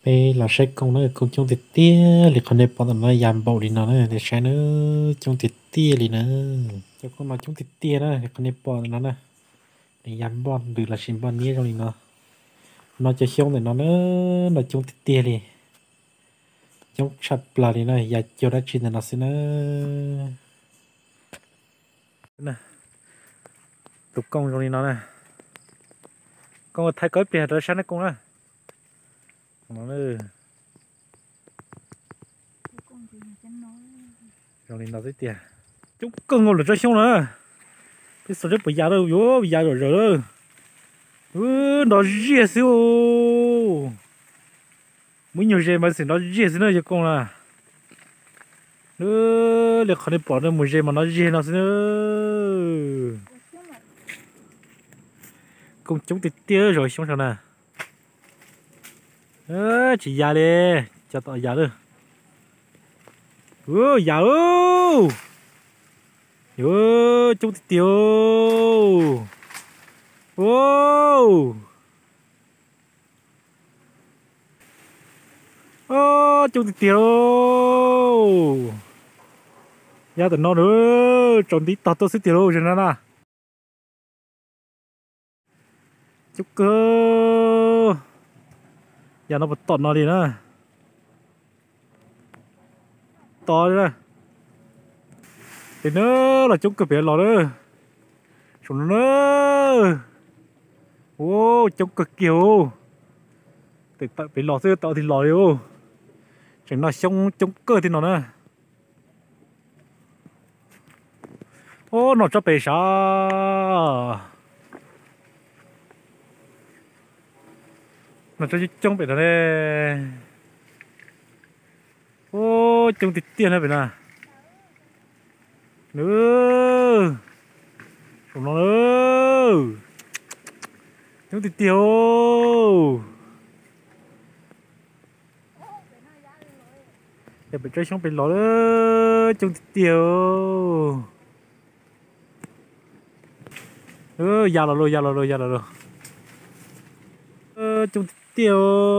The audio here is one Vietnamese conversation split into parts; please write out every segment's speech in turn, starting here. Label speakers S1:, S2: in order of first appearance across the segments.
S1: bây là sẽ công nó công trong tiệt tia thì con này bọn nó yam bầu đi nó này để sẽ nó trong tiệt tia đi nữa cho con nó trong tiệt tia đó thì con này bọn nó nè để yam bọn được là xin bọn nhé trong đi nó cho xong thì nó trong tiệt tia đi trong chặt là đi này giờ cho đã chín là nó sẽ nè tục công trong đi nó nè con thay cối bìa rồi sáng nó công nè nó nữa rồi đi nó tới tiền chúng cưng rồi cho xong nữa cái số rất bây giờ đâu vô bây giờ rồi nó dễ xíu mới nhiều dễ mà xin nó dễ xíu nữa cho con là nữa để khỏi bỏ nó một dễ mà nó dễ nó xíu nữa con chúng thì tiếc rồi xong rồi nè chỉ già đi cho tao già nữa già chúng thì tiêu chúng thì tiêu già tụi nó nữa tròn tí tao sẽ tiêu rồi nè chúc cơ giờ nó bật tọt nó đi nữa to đi nè thì nữa là chúng cơ bé lò nữa chúng nữa chúng cơ kiểu thì tại bé lò xưa tạo thì lò đi chẳng là xong chúng cơ thì nó nữa nó cho bé sao nó cho trông bị nó đây trông thịt tiền hay bị nào nữa nó nữa trông thịt tiêu để bị chơi xong bị ló nữa trông thịt tiêu già rồi trông thịt tiêu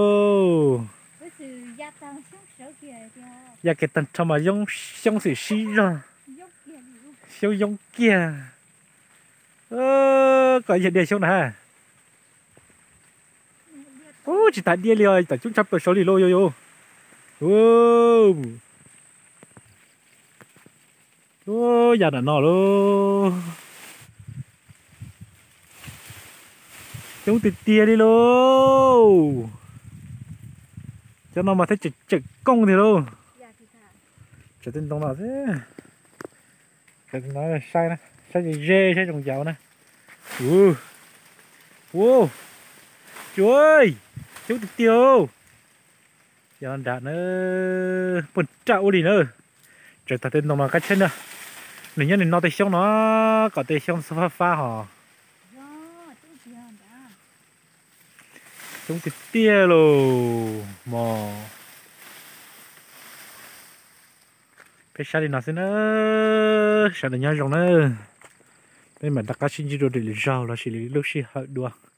S1: giờ cái tận trong mà giống giống sự xí ra siêu giống kia có gì để xong nè chỉ tại đi liều tại chúng chấp số lì lô yo giờ là nó luôn chúng tịt tia đi luôn cho nó mà thấy trực công thì luôn trở thành tông nào thế cái nói là sai nè sai gì dê sai trồng dạo nè trời ơi chú tịt tiêu giờ anh đã nữa bật trạo đi nữa trở thành tông nào cách chân nè nếu như nó tay xong nó có tay xong pha pha hả chúng tịt tia luôn mò cái sao đi nó sẽ nữa sao để nhớ rồi nữa bên mình đặt cá xin chỉ đồ để rau là xử lý lúc xí hậu đua